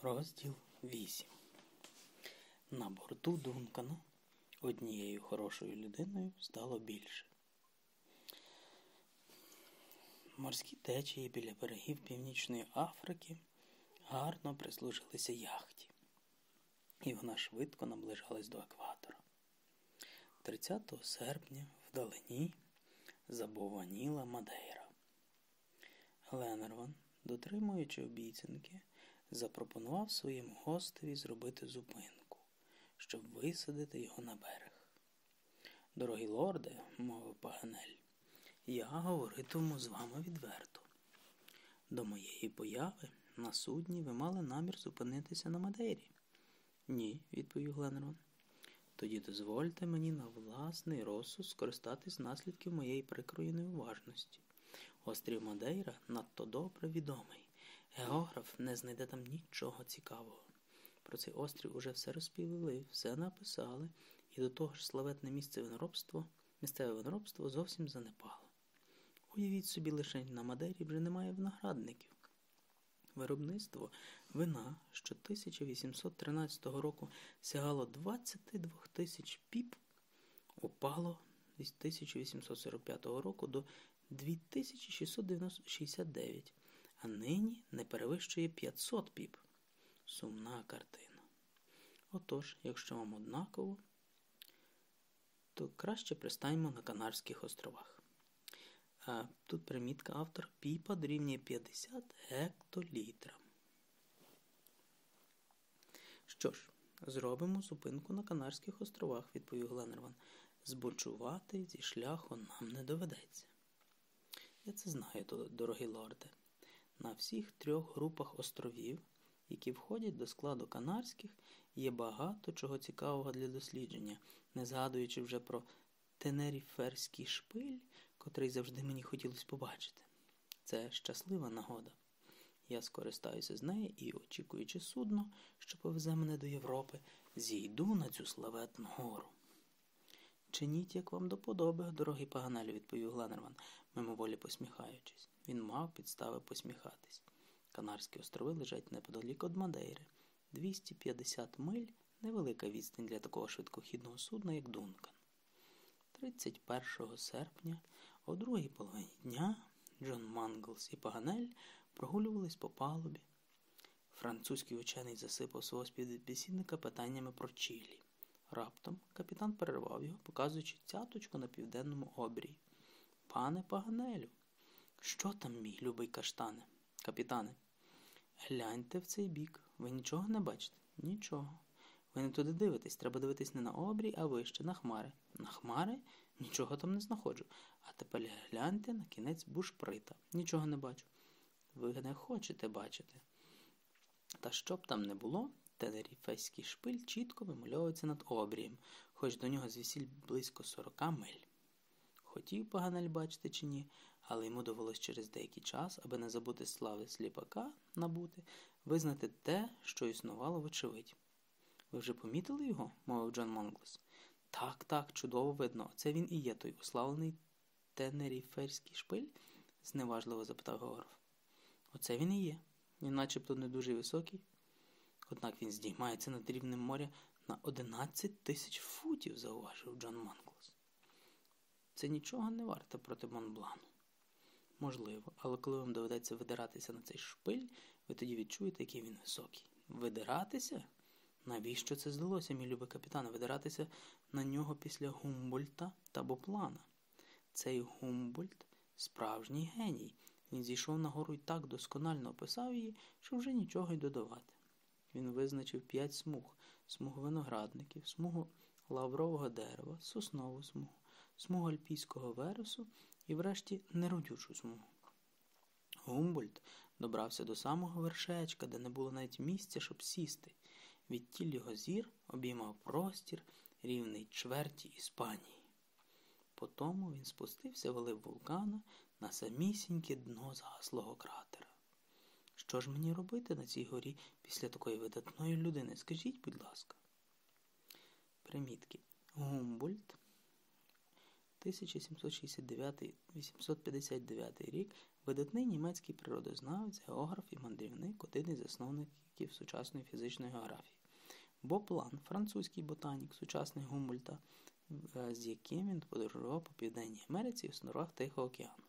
Розділ 8. На борту Дункана однією хорошою людиною стало більше. Морські течії біля берегів Північної Африки гарно прислужилися яхті, і вона швидко наближалась до екватора. 30 серпня вдалині забовваніла Мадейра. Гленнерван, дотримуючи обіцянки, запропонував своєму гостеві зробити зупинку, щоб висадити його на берег. «Дорогий лорде, – мовив Паганель, – я говоритиму з вами відверто. До моєї появи на судні ви мали намір зупинитися на Мадейрі». «Ні», – відповів Гленнерван. «Тоді дозвольте мені на власний розсуд скористатись наслідків моєї прикрої неуважності. Острів Мадейра надто добре відомий. Географ не знайде там нічого цікавого. Про цей острів уже все розповіли, все написали, і до того ж славетне місцеве виноробство зовсім занепало. Уявіть собі, лише на Мадейрі вже немає виноградників. Виробництво вина, що 1813 року сягало 22 тисяч піп, упало з 1845 року до 2669, а нині не перевищує 500 піп. Сумна картина. Отож, якщо вам однаково, то краще пристаньмо на Канарських островах. А тут примітка автор: піпа дорівнює 50 гектолітрам. Що ж, зробимо зупинку на Канарських островах, відповів Гленнерван. Збочувати зі шляху нам не доведеться. Я це знаю, дорогий лорде. На всіх 3 групах островів, які входять до складу Канарських, є багато чого цікавого для дослідження, не згадуючи вже про Тенеріферський шпиль, котрий завжди мені хотілося побачити. Це щаслива нагода. Я скористаюся з неї і, очікуючи судно, що повезе мене до Європи, зійду на цю славетну гору. «Чиніть, як вам до подоби, дорогий Паганелю», – відповів Гленнерван, мимоволі посміхаючись. Він мав підстави посміхатись. Канарські острови лежать неподалік від Мадейри. 250 миль – невелика відстань для такого швидкохідного судна, як Дункан. 31 серпня о 2-й половині дня Джон Манглс і Паганель прогулювались по палубі. Французький учений засипав свого співбесідника питаннями про Чилі. Раптом капітан перервав його, показуючи цяточку на південному обрії. «Пане Паганелю!» «Що там, мій любий каштане?» «Капітане, гляньте в цей бік. Ви нічого не бачите?» «Нічого. Ви не туди дивитесь. Треба дивитись не на обрій, а вище, на хмари». «На хмари? Нічого там не знаходжу. А тепер гляньте на кінець бушприта». «Нічого не бачу». «Ви не хочете бачити». Та що б там не було, Тенеріфеський шпиль чітко вимальовується над обрієм, хоч до нього звідсіль близько 40 миль. Хотів Паганель бачити чи ні, але йому довелось через деякий час, аби не забути слави сліпака набути, визнати те, що існувало вочевидь. «Ви вже помітили його?» – мовив Джон Манглс. Так, чудово видно. Це він і є той уславлений Тенеріфеський шпиль?» – зневажливо запитав географ. «Оце він і є. Він начебто не дуже високий. Однак він здіймається над рівнем моря на 11 тисяч футів», – зауважив Джон Манглс. «Це нічого не варте проти Монблану». «Можливо, але коли вам доведеться видиратися на цей шпиль, ви тоді відчуєте, який він високий». «Видиратися? Навіщо це здалося, мій любий капітане, видиратися на нього після Гумбольдта та Боплана? Цей Гумбольдт – справжній геній. Він зійшов на гору і так досконально описав її, що вже нічого й додавати. Він визначив 5 смуг: смугу виноградників, смугу лаврового дерева, соснову смугу, смугу альпійського вересу і врешті неродючу смугу. Гумбольдт добрався до самого вершечка, де не було навіть місця, щоб сісти. Відтіль його зір обіймав простір, рівний чверті Іспанії. Потому він спустився в глиб вулкана на самісіньке дно загаслого кратера. Що ж мені робити на цій горі після такої видатної людини? Скажіть, будь ласка». Примітки. Гумбольдт, 1769-859 рік, видатний німецький природознавець, географ і мандрівник, один із засновників сучасної фізичної географії. Боб Лан, французький ботанік, сучасник Гумбольдта, з яким він подорожував по Південній Америці і островах Тихого океану.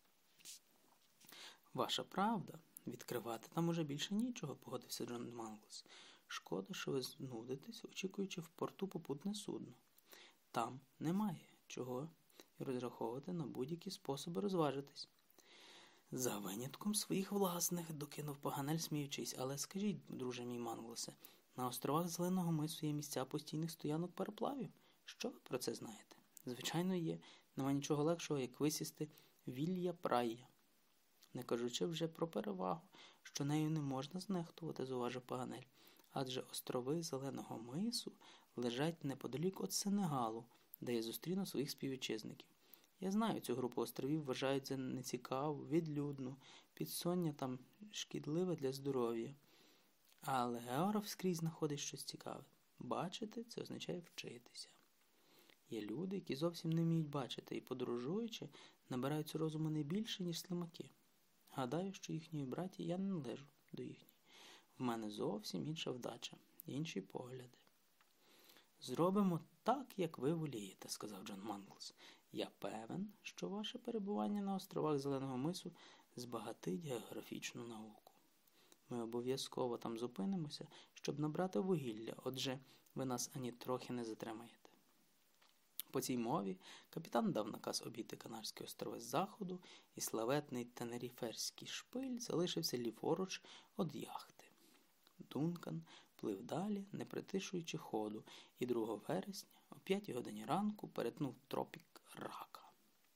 Ваша правда, відкривати там уже більше нічого, погодився Джон Манглс. Шкода, що ви знудитесь, очікуючи в порту попутне судно. Там немає чого і розраховувати на будь-які способи розважитись. За винятком своїх власних, докинув Паганель, сміючись. Але скажіть, друже мій Манглсе, на островах Зеленого мису є місця постійних стоянок пароплавів? Що ви про це знаєте? Звичайно, є. Нема нічого легшого, як висісти Вілья Прайя. Не кажучи вже про перевагу, що нею не можна знехтувати, зауважив Паганель. Адже острови Зеленого мису лежать неподалік від Сенегалу, де я зустріну своїх співвітчизників. Я знаю, цю групу островів вважають за нецікаву, відлюдну, підсоння там шкідливе для здоров'я. Але географ скрізь знаходить щось цікаве. Бачити – це означає вчитися. Є люди, які зовсім не вміють бачити і, подорожуючи, набираються розуму не більше, ніж слимаки. Гадаю, що їхньої браті я не належу до їхньої. В мене зовсім інша вдача, інші погляди. «Зробимо так, як ви волієте», – сказав Джон Манглс. «Я певен, що ваше перебування на островах Зеленого мису збагатить географічну науку. Ми обов'язково там зупинимося, щоб набрати вугілля, отже, ви нас ані трохи не затримаєте». По цій мові капітан дав наказ обійти Канарські острови з заходу, і славетний Тенеріферський шпиль залишився ліворуч від яхти. Дункан плив далі, не притишуючи ходу, і 2 вересня о 5 годині ранку перетнув тропік Рака.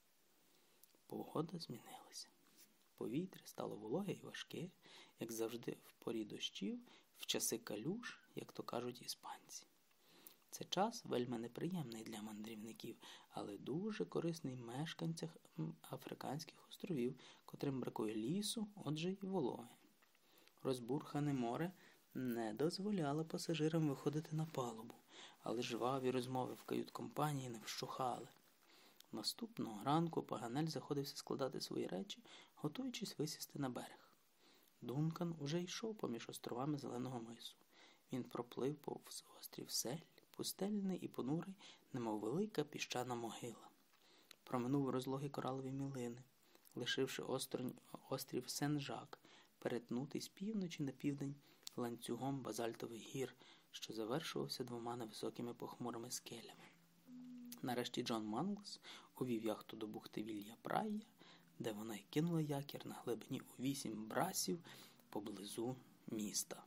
Погода змінилася. Повітря стало вологе і важке, як завжди в порі дощів, в часи калюж, як то кажуть іспанці. Це час вельми неприємний для мандрівників, але дуже корисний мешканцям Африканських островів, котрим бракує лісу, отже й вологи. Розбурхане море не дозволяло пасажирам виходити на палубу, але жваві розмови в кают-компанії не вщухали. Наступного ранку Паганель заходився складати свої речі, готуючись висісти на берег. Дункан уже йшов поміж островами Зеленого мису. Він проплив повз острів Сель, пустельний і понурий, немов велика піщана могила. Проминув розлогі коралові мілини, лишивши острів Сен-Жак, перетнутий з півночі на південь ланцюгом базальтових гір, що завершувався 2 невисокими похмурими скелями. Нарешті Джон Манглс увів яхту до бухти Вілья Прайя, де вона й кинула якір на глибині у 8 брасів поблизу міста.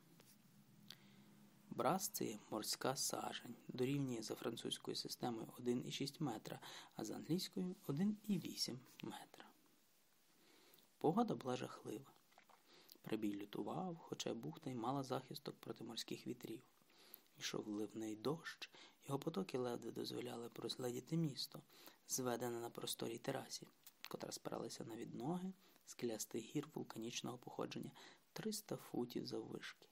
Брас – це є морська сажень, дорівнює за французькою системою 1,6 метра, а за англійською 1,8 метра. Погода була жахлива. Прибій лютував, хоча бухта й мала захисток проти морських вітрів. Ішов ливний дощ, його потоки ледве дозволяли розгледіти місто, зведене на просторій терасі, котра спиралася на відноги скелястих гір вулканічного походження 300 футів заввишки.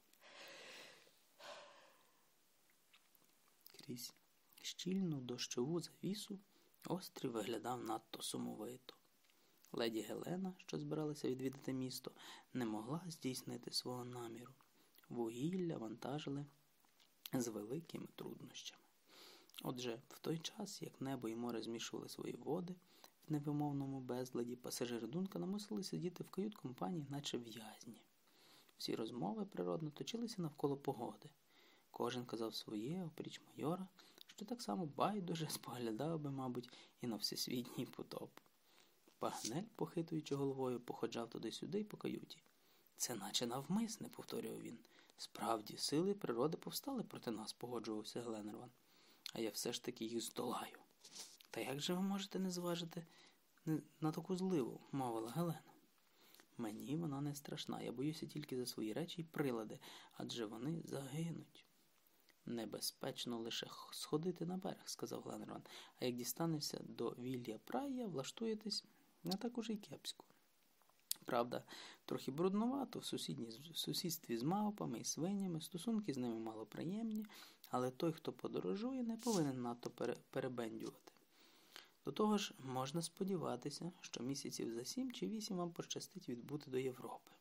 Крізь щільну дощову завісу острів виглядав надто сумовито. Леді Гелена, що збиралася відвідати місто, не могла здійснити свого наміру. Вугілля вантажили з великими труднощами. Отже, в той час, як небо і море змішували свої води в невимовному безладі, пасажири Дункана мусили сидіти в кают-компанії, наче в'язні. Всі розмови природно точилися навколо погоди. Кожен казав своє, опріч майора, що так само байдуже споглядав би, мабуть, і на всесвітній потоп. Паганель, похитуючи головою, походжав туди-сюди й по каюті. «Це наче навмисне», – повторював він. «Справді, сили природи повстали проти нас», – погоджувався Гленнерван. «А я все ж таки їх здолаю». «Та як же ви можете не зважити на таку зливу?» – мовила Гелена. «Мені вона не страшна, я боюся тільки за свої речі й прилади, адже вони загинуть». «Небезпечно лише сходити на берег», – сказав Гленнерван. «А як дістанешся до Вілья Прайя, влаштуєтесь не так уже й кепсько. Правда, трохи брудновато в сусідстві з мавпами і свинями, стосунки з ними малоприємні, але той, хто подорожує, не повинен надто перебендювати. До того ж, можна сподіватися, що місяців за 7 чи 8 вам пощастить відбути до Європи.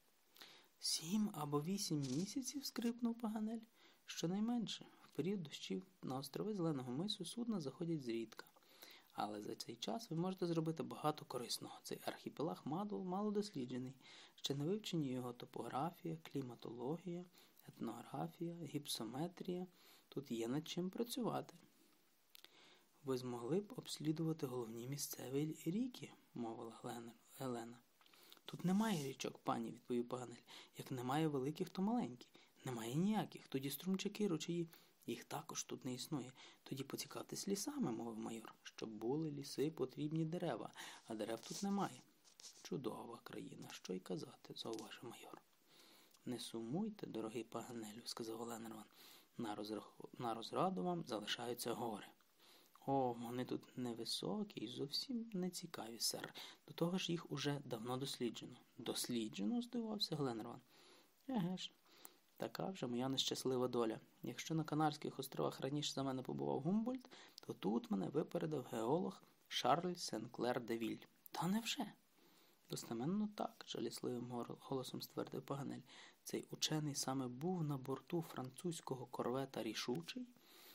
7 або 8 місяців? – скрипнув Паганель. Щонайменше, в період дощів на острови Зеленого мису судна заходять зрідка. Але за цей час ви можете зробити багато корисного. Цей архіпелаг мало досліджений. Ще не вивчені його топографія, кліматологія, етнографія, гіпсометрія. Тут є над чим працювати. Ви змогли б обслідувати головні місцеві ріки, мовила Гелена. Тут немає річок, пані, відповів Паганель. Як немає великих, то маленькі. Немає ніяких. Тоді струмчаки, ручаї. Їх також тут не існує. Тоді поцікавтесь лісами, мовив майор. Щоб були ліси, потрібні дерева, а дерев тут немає. Чудова країна, що й казати, зауважив майор. Не сумуйте, дорогий Паганелю, сказав Гленнерван. На розраду вам залишаються гори. О, вони тут невисокі і зовсім не цікаві, сер. До того ж їх уже давно досліджено. Досліджено? – здивувався Гленнерван. Еге ж, така вже моя нещаслива доля. Якщо на Канарських островах раніше за мене побував Гумбольдт, то тут мене випередив геолог Шарль Сен-Клер-де-Віль. Та невже? Достеменно так, жалісливим голосом ствердив Паганель. Цей учений саме був на борту французького корвета «Рішучий»,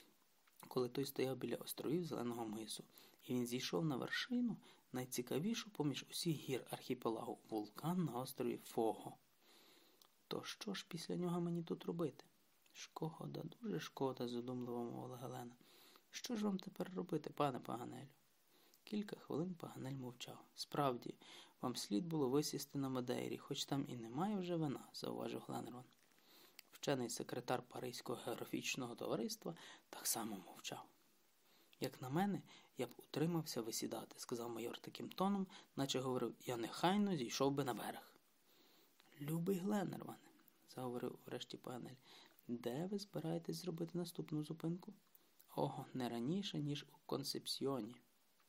коли той стояв біля островів Зеленого мису, і він зійшов на вершину, найцікавішу поміж усіх гір архіпелагу, вулкан на острові Фого. То що ж після нього мені тут робити? Шкода, дуже шкода, задумливо мовила Гелена. Що ж вам тепер робити, пане Паганелю? Кілька хвилин Паганель мовчав. Справді, вам слід було висісти на Мадейрі, хоч там і немає вже вина, зауважив Гленнерван. Вчений секретар Паризького географічного товариства так само мовчав. Як на мене, я б утримався висідати, сказав майор таким тоном, наче говорив, я нехайно зійшов би на берег. Любий Гленнерване, заговорив врешті Паганель, де ви збираєтесь зробити наступну зупинку? Ого, не раніше, ніж у Консепсьйоні.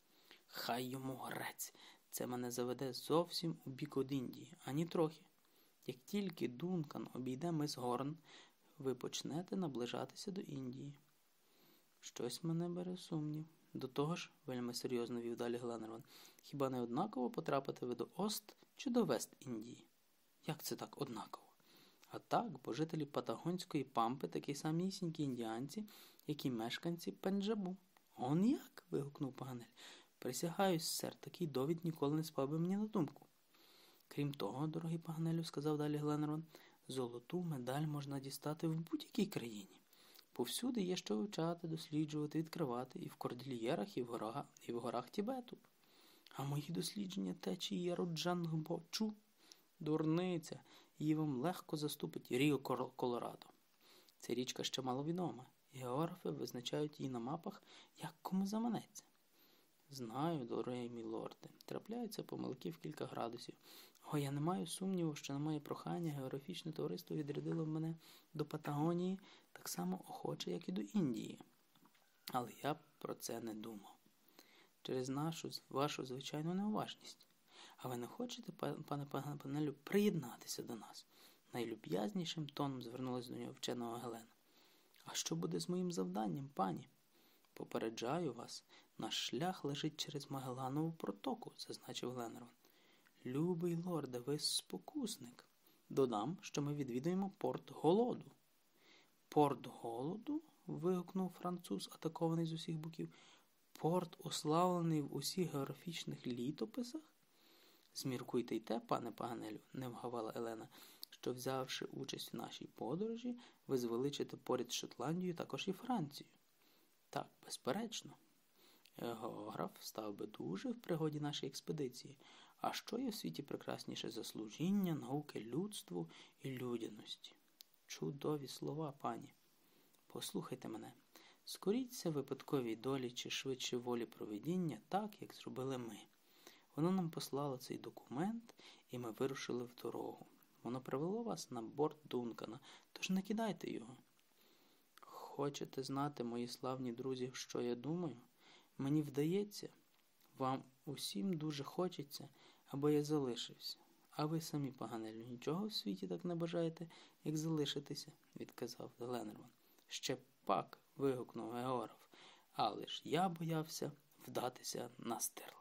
Хай йому грець, це мене заведе зовсім у бік од Індії, ані трохи. Як тільки Дункан обійде мис Горн, ви почнете наближатися до Індії. Щось мене бере сумнів. До того ж, вельми серйозно вів далі Гленнерван, хіба не однаково потрапити ви до Ост чи до Вест Індії? Як це так однаково? А так, бо жителі Патагонської Пампи такі самісінькі індіанці, як і мешканці Пенджабу. Он як? – вигукнув Паганель. Присягаюсь, сер, такий довід ніколи не спав би мені на думку. Крім того, дорогий Паганелю, сказав далі Гленнерван, золоту медаль можна дістати в будь-якій країні. Повсюди є що вивчати, досліджувати, відкривати і в Кордильєрах, і в горах Тібету. А мої дослідження течії Роджангбочу – дурниця, її вам легко заступить Ріо Колорадо. Ця річка ще маловідома. Географи визначають її на мапах, як кому заманеться. Знаю, дорогий мій лорде, трапляються помилки в кілька градусів. Я не маю сумніву, що на моє прохання географічне товариство відрядило мене до Патагонії так само охоче, як і до Індії. Але я про це не думав. Через вашу звичайну неуважність. А ви не хочете, пане Паганелю, приєднатися до нас? Найлюб'язнішим тоном звернулася до нього вченого Гелена. А що буде з моїм завданням, пані? Попереджаю вас, наш шлях лежить через Магелланову протоку, зазначив Гленнерван. Любий лорде, ви спокусник. Додам, що ми відвідуємо порт Голоду. Порт Голоду? Вигукнув француз, атакований з усіх боків. Порт, уславлений в усіх географічних літописах? Зміркуйте й те, пане Паганелю, не вгавала Елена, що, взявши участь у нашій подорожі, ви звеличите поряд з Шотландією також і Францію. Так, безперечно. Географ став би дуже в пригоді нашої експедиції. А що є в світі прекрасніше за служіння, науки людству і людяності? Чудові слова, пані. Послухайте мене. Скоріться випадковій долі чи швидше волі провидіння так, як зробили ми. Воно нам послало цей документ, і ми вирушили в дорогу. Воно привело вас на борт Дункана, тож не кидайте його. Хочете знати, мої славні друзі, що я думаю? Мені вдається, вам усім дуже хочеться, аби я залишився. А ви самі, Паганелю, нічого в світі так не бажаєте, як залишитися, відказав Гленнерван. Ще пак, вигукнув географ, але ж я боявся вдатися на Стерлінг.